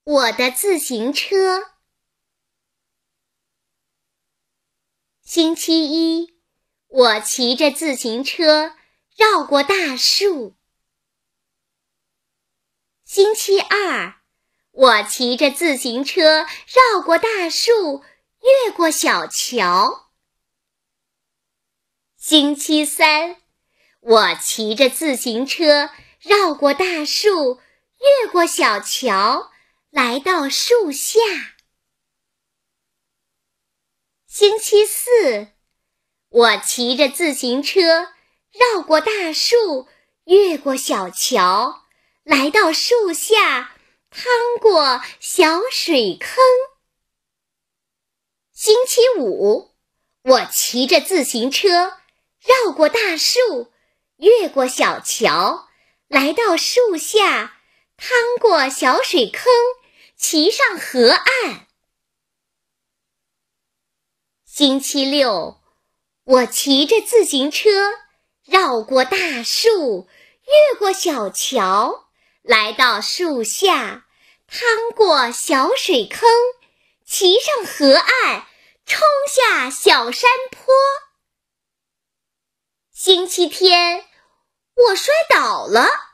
我的自行车。星期一，我骑着自行车绕过大树。星期二，我骑着自行车绕过大树，越过小桥。星期三，我骑着自行车绕过大树，越过小桥，来到树下。星期四，我骑着自行车绕过大树，越过小桥，来到树下，趟过小水坑。星期五，我骑着自行车绕过大树，越过小桥，来到树下，趟过小水坑，骑上河岸。星期六，我骑着自行车绕过大树，越过小桥，来到树下，趟过小水坑，骑上河岸，冲下小山坡。星期天，我摔倒了。